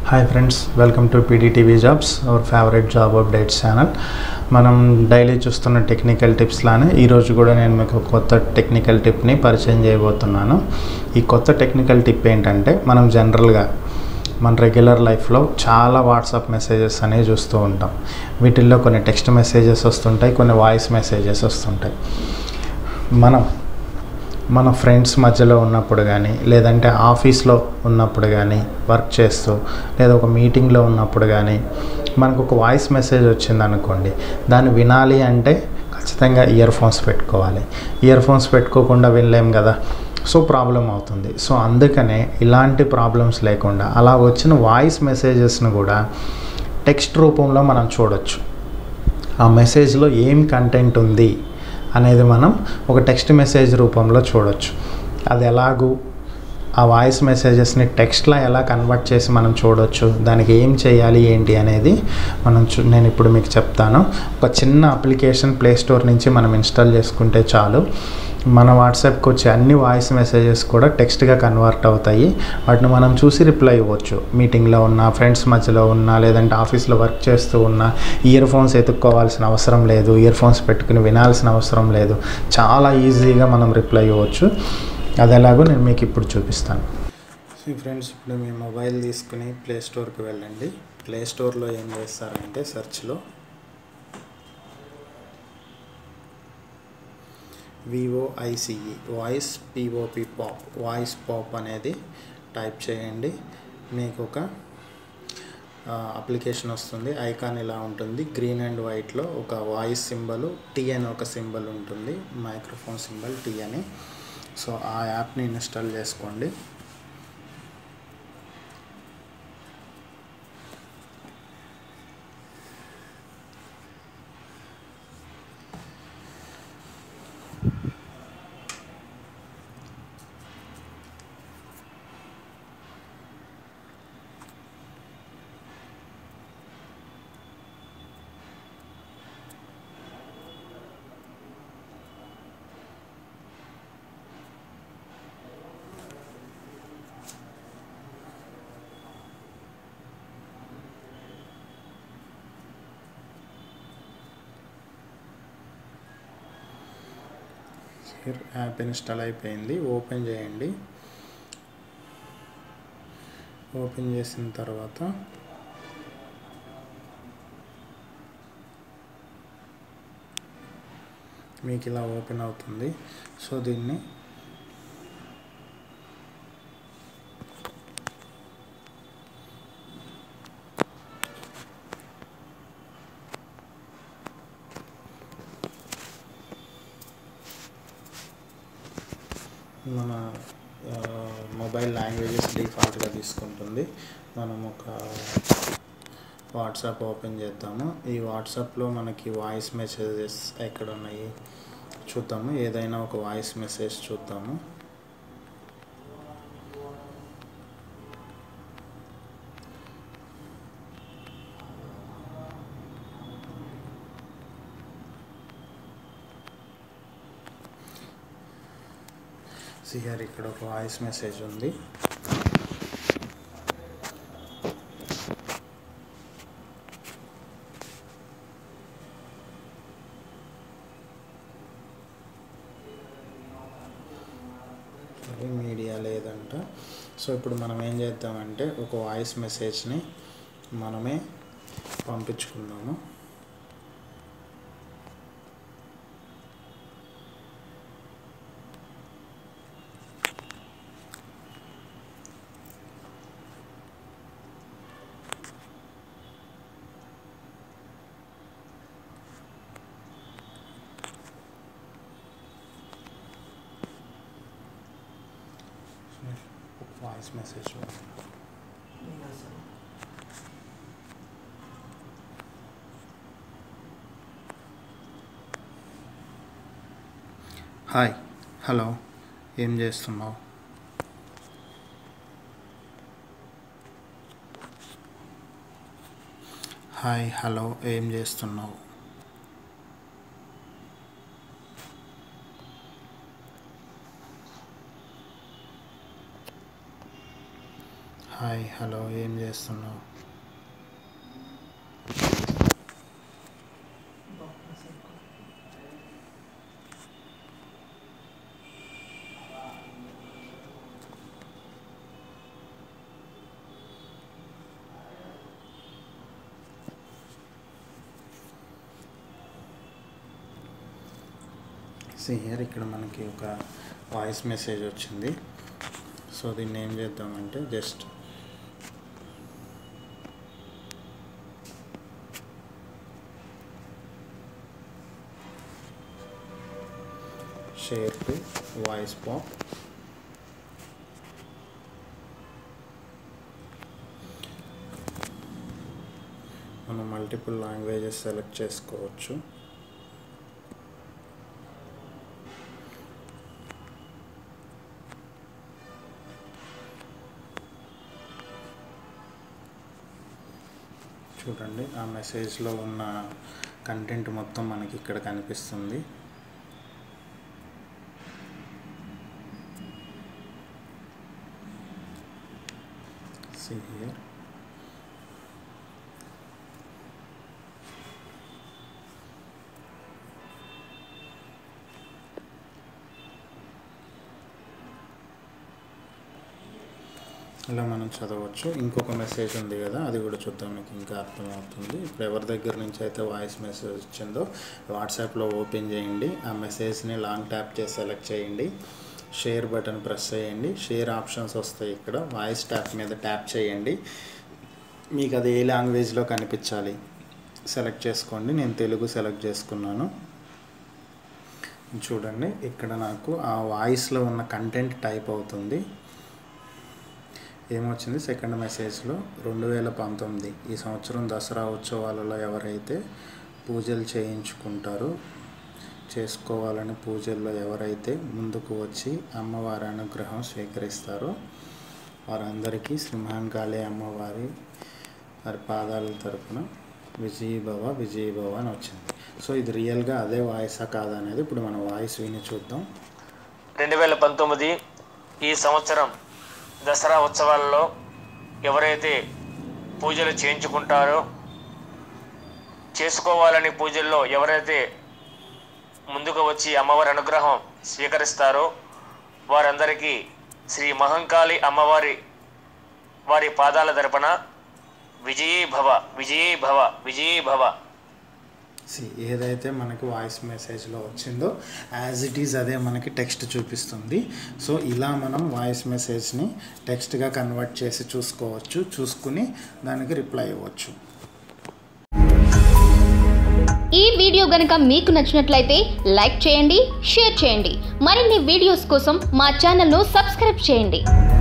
Hi friends, welcome to PDTV Jobs, our favorite job updates channel. మనం daily చూస్తున్న technical tips లానే ఈ రోజు కూడా నేను మీకు కొత్త టెక్నికల్ టిప్ ని పరిచయం చేయబోతున్నాను. ఈ కొత్త టెక్నికల్ టిప్ ఏంటంటే మనం జనరల్ గా మన రెగ్యులర్ లైఫ్ లో చాలా వాట్సాప్ మెసేజెస్ అనేవి చూస్తూ ఉంటాం. వీటిల్లో కొన్ని టెక్స్ట్ మెసేజెస్ వస్తుంటాయి, కొన్ని వాయిస్ మెసేజెస్ వస్తుంటాయి. మన ఫ్రెండ్స్ మధ్యలో ఉన్నప్పుడు కానీ లేదంటే ఆఫీస్లో ఉన్నప్పుడు కానీ వర్క్ చేస్తూ లేదా ఒక మీటింగ్లో ఉన్నప్పుడు కానీ మనకు ఒక వాయిస్ మెసేజ్ వచ్చింది అనుకోండి, దాన్ని వినాలి అంటే ఖచ్చితంగా ఇయర్ ఫోన్స్ పెట్టుకోవాలి. ఇయర్ ఫోన్స్ పెట్టుకోకుండా వినలేం కదా, సో ప్రాబ్లం అవుతుంది. సో అందుకనే ఇలాంటి ప్రాబ్లమ్స్ లేకుండా అలా వచ్చిన వాయిస్ మెసేజెస్ను కూడా టెక్స్ట్ రూపంలో మనం చూడొచ్చు. ఆ మెసేజ్లో ఏం కంటెంట్ ఉంది అనేది మనం ఒక టెక్స్ట్ మెసేజ్ రూపంలో చూడొచ్చు. అది ఎలాగూ ఆ వాయిస్ మెసేజెస్ని టెక్స్ట్లా ఎలా కన్వర్ట్ చేసి మనం చూడొచ్చు, దానికి ఏం చేయాలి ఏంటి అనేది నేను ఇప్పుడు మీకు చెప్తాను. ఒక చిన్న అప్లికేషన్ ప్లే స్టోర్ నుంచి మనం ఇన్స్టాల్ చేసుకుంటే చాలు, మన వాట్సాప్కి వచ్చే అన్ని వాయిస్ మెసేజెస్ కూడా టెక్స్ట్గా కన్వర్ట్ అవుతాయి. వాటిని మనం చూసి రిప్లై ఇవ్వచ్చు. మీటింగ్లో ఉన్నా, ఫ్రెండ్స్ మధ్యలో ఉన్నా, లేదంటే ఆఫీస్లో వర్క్ చేస్తూ ఉన్నా ఇయర్ ఫోన్స్ ఎత్తుక్కోవాల్సిన అవసరం లేదు, ఇయర్ ఫోన్స్ పెట్టుకుని వినాల్సిన అవసరం లేదు. చాలా ఈజీగా మనం రిప్లై ఇవ్వచ్చు. అది ఎలాగో నేను మీకు ఇప్పుడు చూపిస్తాను. ఫ్రెండ్స్, ఇప్పుడు మీ మొబైల్ తీసుకుని ప్లే స్టోర్కి వెళ్ళండి. ప్లే స్టోర్లో ఏం చేస్తారంటే సెర్చ్లో VOICE voice POP voice pop అనేది టైప్ చేయండి. మీకు ఒక అప్లికేషన్ వస్తుంది. ఐకాన్ ఇలా ఉంటుంది, గ్రీన్ అండ్ వైట్లో ఒక వాయిస్ సింబల్ T అని ఒక సింబల్ ఉంటుంది, మైక్రోఫోన్ సింబల్ T అని. సో ఆ యాప్ని ఇన్స్టాల్ చేసుకోండి. యాప్ ఇన్స్టాల్ అయిపోయింది. ఓపెన్ చేయండి. ఓపెన్ చేసిన తర్వాత మీకు ఇలా ఓపెన్ అవుతుంది. సో దీన్ని మన మొబైల్ లాంగ్వేజెస్ డిఫాల్ట్గా తీసుకుంటుంది. మనం ఒక వాట్సాప్ ఓపెన్ చేద్దాము. ఈ వాట్సాప్లో మనకి వాయిస్ మెసేజెస్ ఎక్కడ ఉన్నాయి చూద్దాము. ఏదైనా ఒక వాయిస్ మెసేజ్ చూద్దాము. హియర్ ఇక్కడ ఒక వాయిస్ మెసేజ్ ఉంది. మీడియా లేదంట. సో ఇప్పుడు మనం ఏం చేద్దామంటే ఒక వాయిస్ మెసేజ్ని మనమే పంపించుకుందాము. వాయిస్ మెసేజ్ హాయ్ హలో ఏం చేస్తున్నావు? హాయ్ హలో ఏం చేస్తున్నావు? హాయ్, హలో, ఏం చేస్తున్నావు? హియర్ ఇక్కడ మనకి ఒక వాయిస్ మెసేజ్ వచ్చింది. సో దీన్ని ఏం చేద్దామంటే just share to voice pop. మనం మల్టిపుల్ లాంగ్వేజెస్ సెలెక్ట్ చేసుకోవచ్చు. చూడండి, ఆ మెసేజ్లో ఉన్న కంటెంట్ మొత్తం మనకి ఇక్కడ కనిపిస్తుంది. See here. ఇలా మనం చదవచ్చు. ఇంకొక మెసేజ్ ఉంది కదా, అది కూడా చూద్దాం, మీకు ఇంకా అర్థమవుతుంది. ఇప్పుడు ఎవరి దగ్గర నుంచి అయితే వాయిస్ మెసేజ్ వచ్చిందో వాట్సాప్లో ఓపెన్ చేయండి. ఆ మెసేజ్ని లాంగ్ ట్యాప్ చేసి సెలెక్ట్ చేయండి. షేర్ బటన్ ప్రెస్ చేయండి. షేర్ ఆప్షన్స్ వస్తాయి. ఇక్కడ వాయిస్ ట్యాప్ మీద ట్యాప్ చేయండి. మీకు అది ఏ లాంగ్వేజ్లో కనిపించాలి సెలెక్ట్ చేసుకోండి. నేను తెలుగు సెలెక్ట్ చేసుకున్నాను. చూడండి, ఇక్కడ నాకు ఆ వాయిస్లో ఉన్న కంటెంట్ టైప్ అవుతుంది. ఏమొచ్చింది సెకండ్ మెసేజ్లో, 2019 ఈ సంవత్సరం దసరా ఉత్సవాలలో ఎవరైతే పూజలు చేసుకోవాలని పూజల్లో ఎవరైతే ముందుకు వచ్చి అమ్మవారి అనుగ్రహం స్వీకరిస్తారో వారందరికీ సింహాంకాళి అమ్మవారి పాదాల తరపున విజయభవ విజయభవ అని వచ్చింది. సో ఇది రియల్గా అదే వాయిసా కాదా అనేది ఇప్పుడు మనం వాయిస్ విని చూద్దాం. 2019 ఈ సంవత్సరం దసరా ఉత్సవాలలో ఎవరైతే పూజలు చేసుకోవాలని పూజల్లో ఎవరైతే ముందుకు వచ్చి అమ్మవారి అనుగ్రహం స్వీకరిస్తారో వారందరికీ శ్రీ మహంకాళి అమ్మవారి పాదాల తరపున విజయీ భవ విజయీ భవ విజయీ భవ. ఏదైతే మనకి వాయిస్ మెసేజ్లో వచ్చిందో యాజ్ ఇట్ ఈజ్ అదే మనకి టెక్స్ట్ చూపిస్తుంది. సో ఇలా మనం వాయిస్ మెసేజ్ని టెక్స్ట్గా కన్వర్ట్ చేసి చూసుకుని దానికి రిప్లై ఇవ్వచ్చు. ఈ వీడియో గనుక మీకు నచ్చినట్లయితే లైక్ చేయండి, షేర్ చేయండి. మరిన్ని వీడియోస్ కోసం మా ఛానల్ను సబ్స్క్రైబ్ చేయండి.